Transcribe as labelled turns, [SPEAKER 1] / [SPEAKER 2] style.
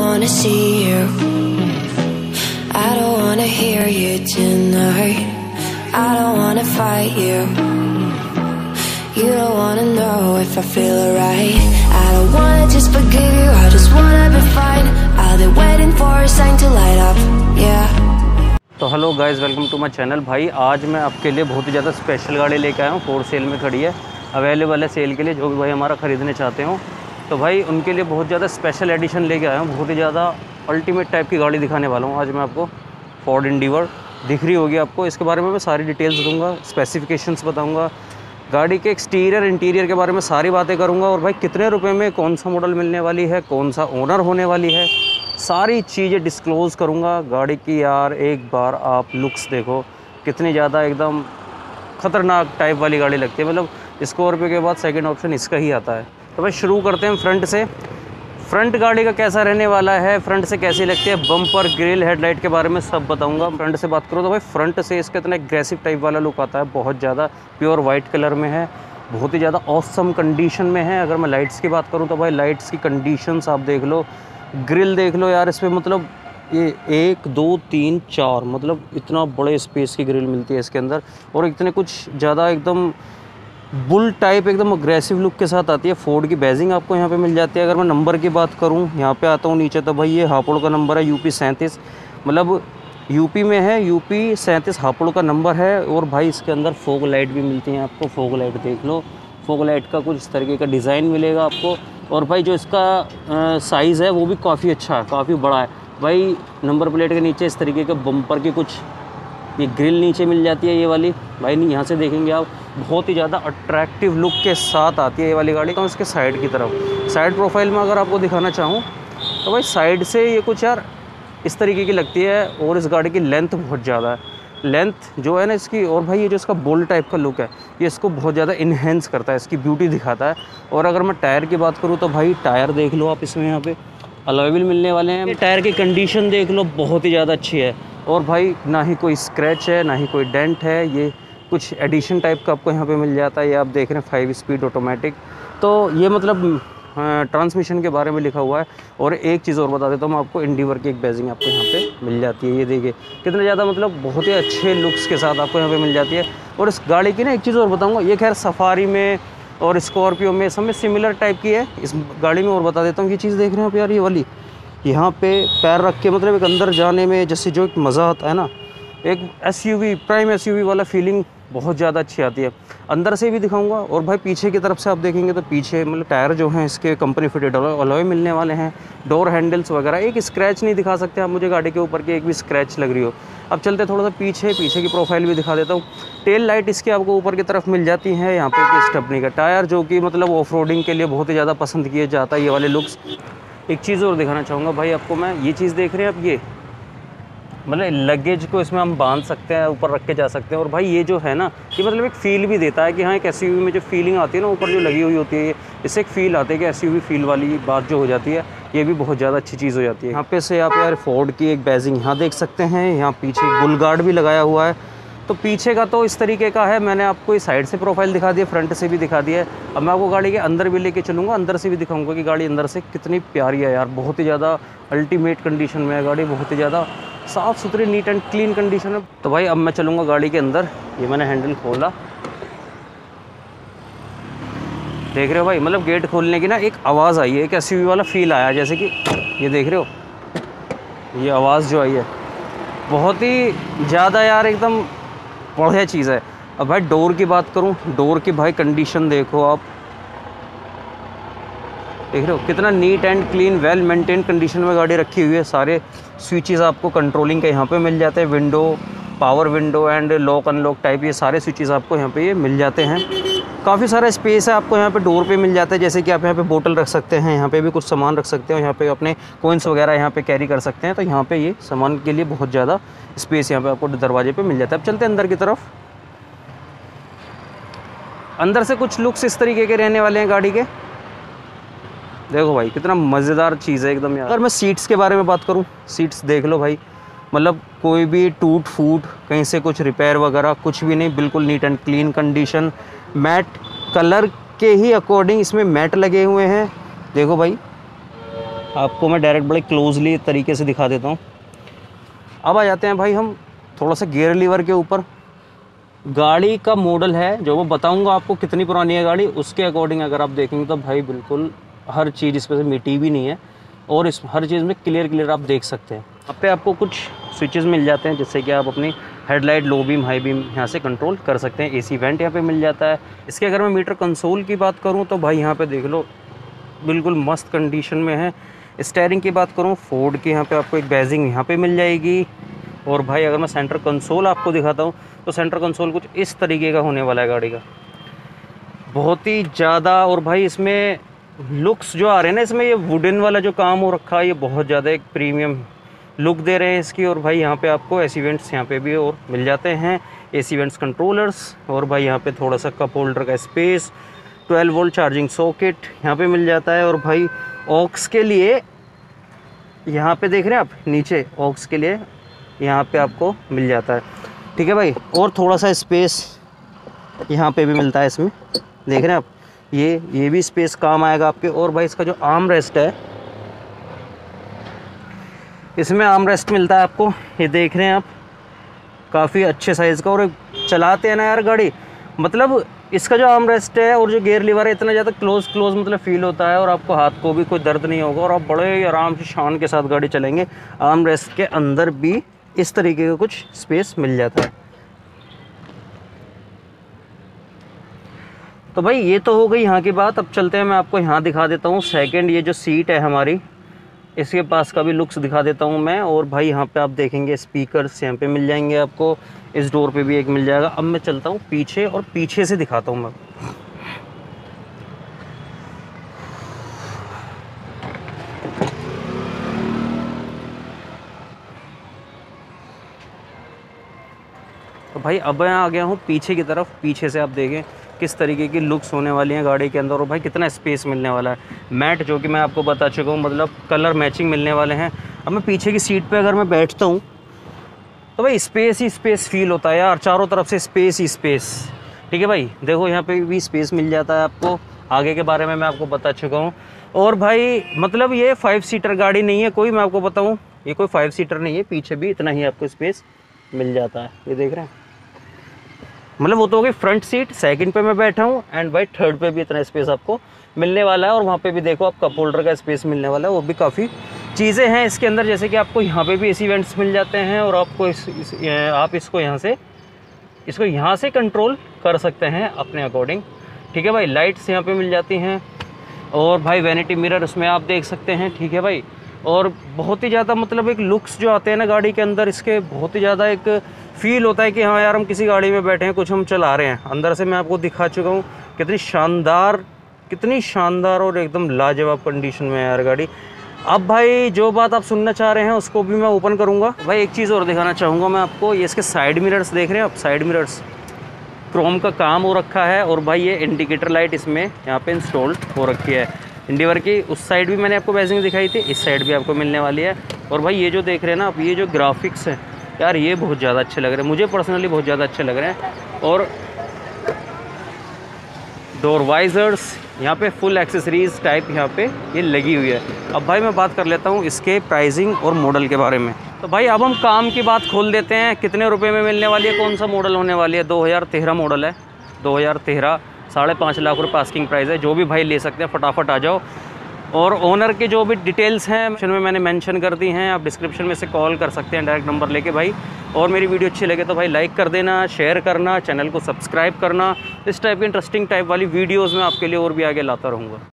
[SPEAKER 1] wanna see you. I don't wanna hear you tonight. I don't wanna fight you. You don't wanna know if I feel alright. I don't wanna just forgive you, I just wanna be fine. I'll be waiting for a sign to light up, yeah.
[SPEAKER 2] तो hello guys, welcome to my channel. भाई आज मैं आपके लिए बहुत ही ज़्यादा special गाड़ी लेके आया हूँ। फॉर सेल में खड़ी है, अवेलेबल है सेल के लिए। जो भी भाई हमारा ख़रीदने चाहते हो तो भाई उनके लिए बहुत ज़्यादा स्पेशल एडिशन लेके आया हूँ। बहुत ही ज़्यादा अल्टीमेट टाइप की गाड़ी दिखाने वाला हूँ आज मैं आपको। फोर्ड एंडीवर दिख रही होगी आपको। इसके बारे में मैं सारी डिटेल्स दूंगा, स्पेसिफिकेशंस बताऊँगा, गाड़ी के एक्सटीरियर इंटीरियर के बारे में सारी बातें करूँगा। और भाई कितने रुपये में कौन सा मॉडल मिलने वाली है, कौन सा ओनर होने वाली है, सारी चीज़ें डिस्क्लोज़ करूँगा गाड़ी की। यार एक बार आप लुक्स देखो, कितनी ज़्यादा एकदम ख़तरनाक टाइप वाली गाड़ी लगती है। मतलब स्कॉर्पियो के बाद सेकंड ऑप्शन इसका ही आता है। तो भाई शुरू करते हैं फ्रंट से। फ्रंट गाड़ी का कैसा रहने वाला है, फ्रंट से कैसी लगती है, बम्पर, ग्रिल, हेडलाइट के बारे में सब बताऊंगा। फ्रंट से बात करूँ तो भाई फ्रंट से इसका इतना एग्रेसिव टाइप वाला लुक आता है, बहुत ज़्यादा प्योर वाइट कलर में है, बहुत ही ज़्यादा ऑसम कंडीशन में है। अगर मैं लाइट्स की बात करूँ तो भाई लाइट्स की कंडीशंस आप देख लो, ग्रिल देख लो यार। इसमें मतलब ये 1 2 3 4 मतलब इतना बड़े स्पेस की ग्रिल मिलती है इसके अंदर। और इतने कुछ ज़्यादा एकदम बुल टाइप एकदम अग्रेसिव लुक के साथ आती है। फोर्ड की बैजिंग आपको यहाँ पे मिल जाती है। अगर मैं नंबर की बात करूँ, यहाँ पे आता हूँ नीचे, तो भाई ये हापुड़ का नंबर है, यूपी 37, मतलब यूपी में है, यूपी 37 हापुड़ का नंबर है। और भाई इसके अंदर फोग लाइट भी मिलती हैं आपको। फोग लाइट देख लो, फोग लाइट का कुछ इस तरीके का डिज़ाइन मिलेगा आपको। और भाई जो इसका साइज़ है वो भी काफ़ी अच्छा है, काफ़ी बड़ा है। भाई नंबर प्लेट के नीचे इस तरीके के बम्पर की कुछ ये ग्रिल नीचे मिल जाती है, ये वाली। भाई नहीं, यहाँ से देखेंगे आप, बहुत ही ज़्यादा अट्रैक्टिव लुक के साथ आती है ये वाली गाड़ी। तो इसके साइड की तरफ, साइड प्रोफाइल में अगर आपको दिखाना चाहूँ तो भाई साइड से ये कुछ यार इस तरीके की लगती है। और इस गाड़ी की लेंथ बहुत ज़्यादा है, लेंथ जो है ना इसकी। और भाई ये जो इसका बोल्ड टाइप का लुक है, ये इसको बहुत ज़्यादा इन्हेंस करता है, इसकी ब्यूटी दिखाता है। और अगर मैं टायर की बात करूँ तो भाई टायर देख लो आप, इसमें यहाँ पे अलॉय व्हील मिलने वाले हैं। टायर की कंडीशन देख लो, बहुत ही ज़्यादा अच्छी है। और भाई ना ही कोई स्क्रैच है, ना ही कोई डेंट है। ये कुछ एडिशन टाइप का आपको यहाँ पे मिल जाता है। ये आप देख रहे हैं 5 स्पीड ऑटोमेटिक। तो ये मतलब ट्रांसमिशन के बारे में लिखा हुआ है। और एक चीज़ और बता देता हूँ मैं आपको, एंडीवर की एक बैजिंग आपको यहाँ पे मिल जाती है। ये देखिए कितने ज़्यादा मतलब बहुत ही अच्छे लुक्स के साथ आपको यहाँ पे मिल जाती है। और इस गाड़ी की ना एक चीज़ और बताऊँगा, ये खैर सफारी में और स्कॉर्पियो में सब में सिमिलर टाइप की है। इस गाड़ी में और बता देता हूँ, ये चीज़ देख रहे हैं आप यार, ये वाली यहाँ पे पैर रख के मतलब एक अंदर जाने में जैसे जो एक मज़ा आता है ना, एक एसयूवी, प्राइम एसयूवी वाला फीलिंग बहुत ज़्यादा अच्छी आती है। अंदर से भी दिखाऊंगा। और भाई पीछे की तरफ से आप देखेंगे तो पीछे मतलब टायर जो हैं इसके कंपनी फिटेड अलॉय मिलने वाले हैं। डोर हैंडल्स वगैरह, एक स्क्रैच नहीं दिखा सकते आप मुझे गाड़ी के ऊपर की, एक भी स्क्रैच लग रही हो। अब चलते थोड़ा सा पीछे की प्रोफाइल भी दिखा देता हूँ। टेल लाइट इसकी आपको ऊपर की तरफ मिल जाती है। यहाँ पे स्टेपनी का टायर जो कि मतलब ऑफ रोडिंग के लिए बहुत ही ज़्यादा पसंद किया जाता है ये वाले लुक्स। एक चीज़ और दिखाना चाहूँगा भाई आपको मैं, ये चीज़ देख रहे हैं आप, ये मतलब लगेज को इसमें हम बांध सकते हैं, ऊपर रख के जा सकते हैं। और भाई ये जो है ना, ये मतलब एक फ़ील भी देता है कि हाँ एक एसयूवी में जो फीलिंग आती है ना, ऊपर जो लगी हुई होती है, इससे एक फ़ील आती है कि एसयूवी फील वाली बात जो हो जाती है, ये भी बहुत ज़्यादा अच्छी चीज़ हो जाती है। यहाँ पे से आप यार फोर्ड की एक बैजिंग यहाँ देख सकते हैं। यहाँ पीछे बुल गार्ड भी लगाया हुआ है। तो पीछे का तो इस तरीके का है। मैंने आपको इस साइड से प्रोफाइल दिखा दिया, फ्रंट से भी दिखा दिया है। अब मैं आपको गाड़ी के अंदर भी लेके चलूँगा, अंदर से भी दिखाऊंगा कि गाड़ी अंदर से कितनी प्यारी है यार। बहुत ही ज़्यादा अल्टीमेट कंडीशन में है गाड़ी, बहुत ही ज़्यादा साफ़ सुथरी, नीट एंड क्लीन कंडीशन है। तो भाई अब मैं चलूँगा गाड़ी के अंदर। ये मैंने हैंडल खोला, देख रहे हो भाई, मतलब गेट खोलने की ना एक आवाज़ आई है, एक एसयूवी वाला फील आया, जैसे कि ये देख रहे हो, ये आवाज़ जो आई है बहुत ही ज़्यादा यार एकदम बढ़िया चीज़ है। अब भाई डोर की बात करूं, डोर की भाई कंडीशन देखो आप, देख रहे हो कितना neat and clean, well maintain condition में गाड़ी रखी हुई है। सारे स्विचेस आपको कंट्रोलिंग के यहाँ पे मिल जाते हैं, window, power window and lock unlock type, ये सारे स्विचेस आपको यहाँ पे ये मिल जाते हैं। काफ़ी सारा स्पेस है आपको यहाँ पे डोर पे मिल जाता है, जैसे कि आप यहाँ पे बोतल रख सकते हैं, यहाँ पे भी कुछ सामान रख सकते हो, यहाँ पे अपने कॉइन्स वगैरह यहाँ पे कैरी कर सकते हैं। तो यहाँ पे ये सामान के लिए बहुत ज़्यादा स्पेस यहाँ पे आपको दरवाजे पे मिल जाता है। अब चलते हैं अंदर की तरफ। अंदर से कुछ लुक्स इस तरीके के रहने वाले हैं गाड़ी के। देखो भाई कितना मज़ेदार चीज़ है एकदम यार। अगर मैं सीट्स के बारे में बात करूँ, सीट्स देख लो भाई, मतलब कोई भी टूट फूट, कहीं से कुछ रिपेयर वगैरह कुछ भी नहीं, बिल्कुल neat and clean condition. Matte colour के ही अकॉर्डिंग इसमें मैट लगे हुए हैं। देखो भाई आपको मैं डायरेक्ट बड़े क्लोजली तरीके से दिखा देता हूँ। अब आ जाते हैं भाई हम थोड़ा सा गियर लीवर के ऊपर। गाड़ी का मॉडल है जो वो बताऊंगा आपको कितनी पुरानी है गाड़ी, उसके अकॉर्डिंग अगर आप देखेंगे तो भाई बिल्कुल हर चीज़ इस पर से मिट्टी भी नहीं है और इस हर चीज़ में क्लियर आप देख सकते हैं। अब पे आपको कुछ स्विचेस मिल जाते हैं जिससे कि आप अपनी headlight, low beam, high beam यहाँ से कंट्रोल कर सकते हैं। एसी वेंट यहाँ पे मिल जाता है। इसके अगर मैं मीटर कंसोल की बात करूँ तो भाई यहाँ पे देख लो बिल्कुल मस्त कंडीशन में है। स्टीयरिंग की बात करूँ, फोर्ड की यहाँ पे आपको एक बैजिंग यहाँ पे मिल जाएगी। और भाई अगर मैं सेंटर कंसोल आपको दिखाता हूँ तो सेंटर कंसोल कुछ इस तरीके का होने वाला है गाड़ी का, बहुत ही ज़्यादा। और भाई इसमें लुक्स जो आ रहे हैं ना, इसमें ये वुडन वाला जो काम हो रखा है ये बहुत ज़्यादा एक प्रीमियम लुक दे रहे हैं इसकी। और भाई यहाँ पे आपको एसी वेंट्स यहाँ पे भी और मिल जाते हैं, एसी वेंट्स कंट्रोलर्स। और भाई यहाँ पे थोड़ा सा कप होल्डर का स्पेस, 12 वोल्ट चार्जिंग सॉकेट यहाँ पे मिल जाता है। और भाई ऑक्स के लिए यहाँ पे देख रहे हैं आप नीचे, ऑक्स के लिए यहाँ पे आपको मिल जाता है, ठीक है भाई। और थोड़ा सा स्पेस यहाँ पे भी मिलता है इसमें, देख रहे हैं आप, ये भी स्पेस काम आएगा आपके। और भाई इसका जो आर्म रेस्ट है, इसमें आर्म रेस्ट मिलता है आपको, ये देख रहे हैं आप, काफ़ी अच्छे साइज़ का। और चलाते हैं ना यार गाड़ी, मतलब इसका जो आर्म रेस्ट है और जो गियर लीवर है इतना ज़्यादा क्लोज मतलब फील होता है और आपको हाथ को भी कोई दर्द नहीं होगा और आप बड़े आराम से शान के साथ गाड़ी चलेंगे। आर्म रेस्ट के अंदर भी इस तरीके का कुछ स्पेस मिल जाता है। तो भाई ये तो हो गई यहाँ की बात। अब चलते हैं, मैं आपको यहाँ दिखा देता हूँ सेकंड, ये जो सीट है हमारी, इसके पास का भी लुक्स दिखा देता हूँ मैं। और भाई यहाँ पे आप देखेंगे स्पीकर्स यहाँ पे मिल जाएंगे आपको, इस डोर पे भी एक मिल जाएगा। अब मैं चलता हूँ पीछे और पीछे से दिखाता हूँ मैं। तो भाई अब मैं आ गया हूँ पीछे की तरफ। पीछे से आप देखें किस तरीके की लुक्स होने वाली हैं गाड़ी के अंदर और भाई कितना स्पेस मिलने वाला है। मैट जो कि मैं आपको बता चुका हूँ, मतलब कलर मैचिंग मिलने वाले हैं। अब मैं पीछे की सीट पे अगर मैं बैठता हूँ तो भाई स्पेस ही स्पेस फील होता है यार, चारों तरफ से स्पेस ही स्पेस, ठीक है भाई। देखो यहाँ पे भी स्पेस मिल जाता है आपको, आगे के बारे में मैं आपको बता चुका हूँ। और भाई मतलब ये 5 सीटर गाड़ी नहीं है कोई, मैं आपको बताऊँ ये कोई 5 सीटर नहीं है। पीछे भी इतना ही आपको स्पेस मिल जाता है, ये देख रहे हैं, मतलब वो तो हो गई फ्रंट सीट। सेकंड पे मैं बैठा हूँ एंड भाई थर्ड पे भी इतना स्पेस आपको मिलने वाला है। और वहाँ पे भी देखो आप कप होल्डर का स्पेस मिलने वाला है। वो भी काफ़ी चीज़ें हैं इसके अंदर, जैसे कि आपको यहाँ पे भी एसी वेंट्स मिल जाते हैं और आपको आप इसको यहाँ से कंट्रोल कर सकते हैं अपने अकॉर्डिंग, ठीक है भाई। लाइट्स यहाँ पे मिल जाती हैं और भाई वैनिटी मिरर उसमें आप देख सकते हैं, ठीक है भाई। और बहुत ही ज़्यादा मतलब एक लुक्स जो आते हैं ना गाड़ी के अंदर, इसके बहुत ही ज़्यादा एक फील होता है कि हाँ यार हम किसी गाड़ी में बैठे हैं, कुछ हम चला रहे हैं। अंदर से मैं आपको दिखा चुका हूँ कितनी शानदार और एकदम लाजवाब कंडीशन में है यार गाड़ी। अब भाई जो बात आप सुनना चाह रहे हैं उसको भी मैं ओपन करूँगा। भाई एक चीज़ और दिखाना चाहूँगा मैं आपको, ये इसके साइड मिरर्स देख रहे हैं आप, साइड मिरर्स क्रोम का काम हो रखा है। और भाई ये इंडिकेटर लाइट इसमें यहाँ पे इंस्टॉल्ड हो रखी है। इंडिवर की उस साइड भी मैंने आपको बैजिंग दिखाई थी, इस साइड भी आपको मिलने वाली है। और भाई ये जो देख रहे हैं ना आप, ये जो ग्राफिक्स हैं यार, ये बहुत ज़्यादा अच्छे लग रहे हैं, मुझे पर्सनली बहुत ज़्यादा अच्छे लग रहे हैं। और डोर वाइजर्स यहाँ पे फुल एक्सेसरीज टाइप यहाँ पे ये लगी हुई है। अब भाई मैं बात कर लेता हूँ इसके प्राइसिंग और मॉडल के बारे में। तो भाई अब हम काम की बात खोल देते हैं, कितने रुपए में मिलने वाली है, कौन सा मॉडल होने वाली है। 2013 मॉडल है, 2013, 5.5 लाख रुपये आस्किंग प्राइस है। जो भी भाई ले सकते हैं फटाफट आ जाओ। और ओनर के जो भी डिटेल्स हैं मैंने मेंशन कर दी हैं, आप डिस्क्रिप्शन में से कॉल कर सकते हैं डायरेक्ट नंबर लेके भाई। और मेरी वीडियो अच्छी लगे तो भाई लाइक कर देना, शेयर करना, चैनल को सब्सक्राइब करना। इस टाइप की इंटरेस्टिंग टाइप वाली वीडियोज़ में आपके लिए और भी आगे लाता रहूँगा।